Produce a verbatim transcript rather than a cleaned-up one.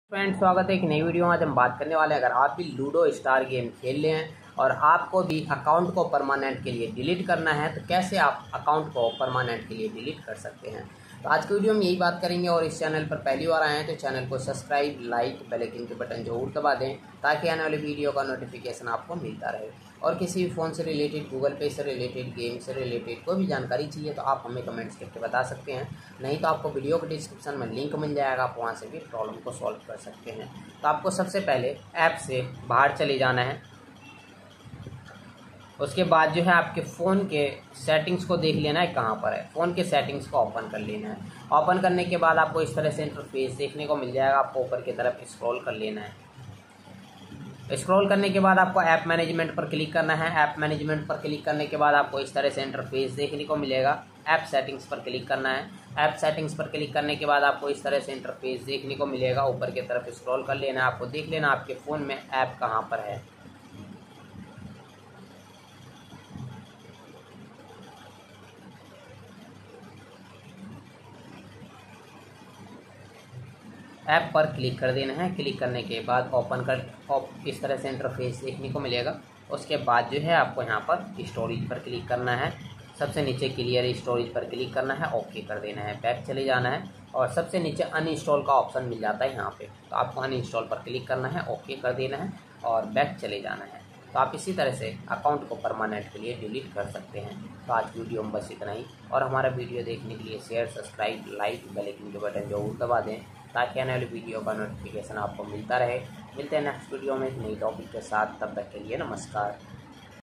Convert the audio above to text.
Friends, स्वागत है एक नई वीडियो में। आज हम बात करने वाले हैं, अगर आप भी लूडो स्टार गेम खेल रहे हैं और आपको भी अकाउंट को परमानेंट के लिए डिलीट करना है तो कैसे आप अकाउंट को परमानेंट के लिए डिलीट कर सकते हैं। तो आज की वीडियो में यही बात करेंगे। और इस चैनल पर पहली बार आए हैं तो चैनल को सब्सक्राइब, लाइक, बेल आइकन के बटन जरूर दबा दें ताकि आने वाली वीडियो का नोटिफिकेशन आपको मिलता रहे। और किसी भी फ़ोन से रिलेटेड, गूगल पे से रिलेटेड, गेम से रिलेटेड कोई भी जानकारी चाहिए तो आप हमें कमेंट्स करके बता सकते हैं। नहीं तो आपको वीडियो के डिस्क्रिप्शन में लिंक मिल जाएगा, आप वहाँ से भी प्रॉब्लम को सॉल्व कर सकते हैं। तो आपको सबसे पहले ऐप से बाहर चले जाना है। उसके बाद जो है आपके फ़ोन के सेटिंग्स को देख लेना है कहाँ पर है। फ़ोन के सेटिंग्स को ओपन कर लेना है। ओपन करने के बाद आपको इस तरह से इंटरफेस देखने को मिल जाएगा। आपको ऊपर की तरफ स्क्रॉल कर लेना है। स्क्रॉल करने के बाद आपको ऐप मैनेजमेंट पर क्लिक करना है। ऐप मैनेजमेंट पर क्लिक करने के बाद आपको इस तरह से इंटरफेस देखने को मिलेगा। ऐप सेटिंग्स पर क्लिक करना है। ऐप सेटिंग्स पर क्लिक करने के बाद आपको इस तरह से इंटरफेस देखने को मिलेगा। ऊपर की तरफ स्क्रॉल कर लेना है। आपको देख लेना आपके फ़ोन में ऐप कहाँ पर है। ऐप पर क्लिक कर देना है। क्लिक करने के बाद ओपन कर इस तरह से इंटरफेस देखने को मिलेगा। उसके बाद जो है आपको यहाँ पर स्टोरेज पर क्लिक करना है। सबसे नीचे क्लियर स्टोरेज पर क्लिक करना है, ओके कर देना है, बैक चले जाना है। और सबसे नीचे अनइंस्टॉल का ऑप्शन मिल जाता है यहाँ पे, तो आपको अनइंस्टॉल पर क्लिक करना है, ओके कर देना है और बैक चले जाना है। तो आप इसी तरह से अकाउंट को परमानेंट के लिए डिलीट कर सकते हैं। तो आज वीडियो में बस इतना ही। और हमारा वीडियो देखने के लिए share, subscribe, like, bell icon के बटन जरूर दबा दें ताकि आने वाली वीडियो का नोटिफिकेशन आपको मिलता रहे। मिलते हैं नेक्स्ट वीडियो में एक नई टॉपिक के साथ। तब तक के लिए नमस्कार।